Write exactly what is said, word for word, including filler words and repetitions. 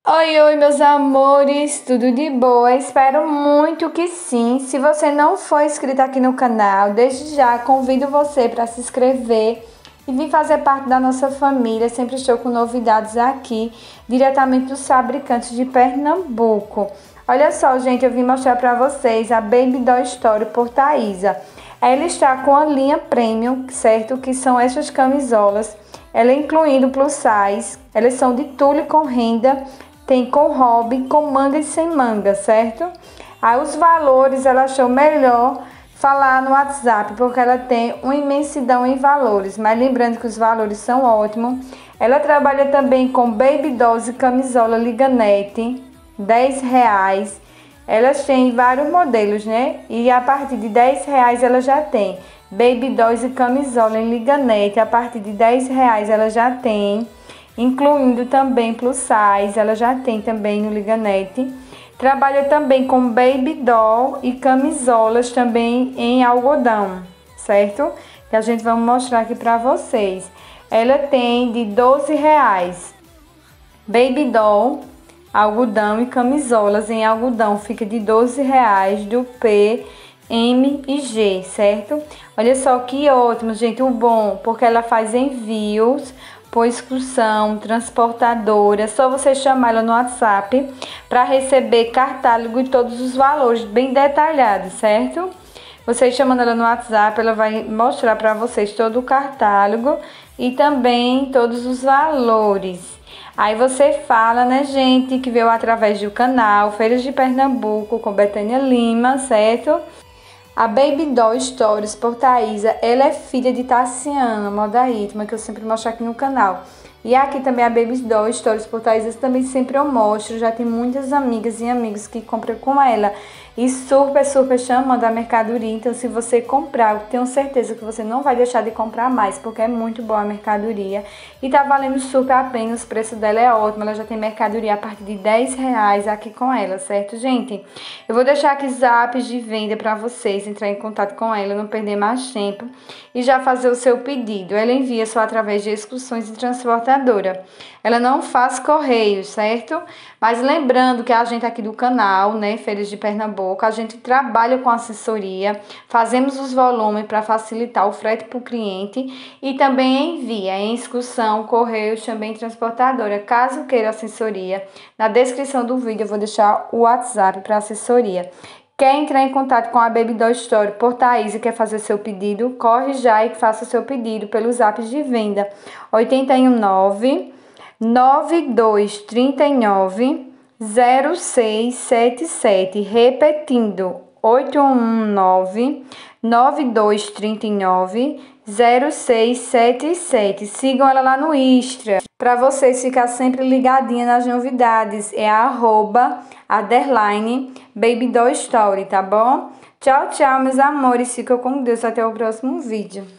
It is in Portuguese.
Oi, oi, meus amores, tudo de boa? Espero muito que sim. Se você não for inscrito aqui no canal, desde já convido você para se inscrever e vir fazer parte da nossa família. Sempre estou com novidades aqui, diretamente dos fabricantes de Pernambuco. Olha só, gente, eu vim mostrar para vocês a Baby Doll Story por Thaisa. Ela está com a linha Premium, certo? Que são essas camisolas. Ela incluindo plus size. Elas são de tule com renda. Tem com hobby, com manga e sem manga, certo? Aí os valores ela achou melhor falar no WhatsApp, porque ela tem uma imensidão em valores. Mas lembrando que os valores são ótimos. Ela trabalha também com Baby Dolls e camisola Liganete, dez reais. Elas têm vários modelos, né? E a partir de dez reais ela já tem Baby Dolls e camisola em Liganete. A partir de dez reais ela já tem. Incluindo também plus size, ela já tem também no Liganete. Trabalha também com Baby Doll e camisolas também em algodão, certo? Que a gente vai mostrar aqui pra vocês. Ela tem de doze reais. Baby Doll, algodão e camisolas em algodão fica de doze reais do P, M e G, certo? Olha só que ótimo, gente, o bom, porque ela faz envios por excursão, transportadora. É só você chamar ela no WhatsApp para receber catálogo e todos os valores bem detalhados, certo? Você chamando ela no WhatsApp, ela vai mostrar para vocês todo o catálogo e também todos os valores. Aí você fala, né, gente, que veio através do canal Feiras de Pernambuco com Betânia Lima, certo? A Baby Doll Stories por Thaisa, ela é filha de Tassiana, moda íntima, que eu sempre mostro aqui no canal. E aqui também a Baby Doll Stories por Thaisa, também sempre eu mostro, já tem muitas amigas e amigos que compram com ela. E super, super chamando a mercadoria, então se você comprar, eu tenho certeza que você não vai deixar de comprar mais, porque é muito boa a mercadoria. E tá valendo super a pena, o preço dela é ótimo, ela já tem mercadoria a partir de dez reais aqui com ela, certo, gente? Eu vou deixar aqui zaps de venda pra vocês, entrar em contato com ela, não perder mais tempo e já fazer o seu pedido. Ela envia só através de excursões e transportadora. Ela não faz correios, certo? Mas lembrando que a gente aqui do canal, né, Feiras de Pernambuco, a gente trabalha com assessoria, fazemos os volumes para facilitar o frete para o cliente e também envia em excursão, correios, também transportadora. Caso queira assessoria, na descrição do vídeo eu vou deixar o WhatsApp para assessoria. Quer entrar em contato com a Baby Doll Story por Thaisa e quer fazer seu pedido? Corre já e faça seu pedido pelos zaps de venda oito um nove, nove dois três nove, zero seis sete sete. Repetindo, oito um nove, nove dois três nove, zero seis sete sete. Sigam ela lá no Insta, para vocês ficar sempre ligadinha nas novidades. É a arroba, underline, Baby Doll Story, tá bom? Tchau, tchau, meus amores. Fica com Deus. Até o próximo vídeo.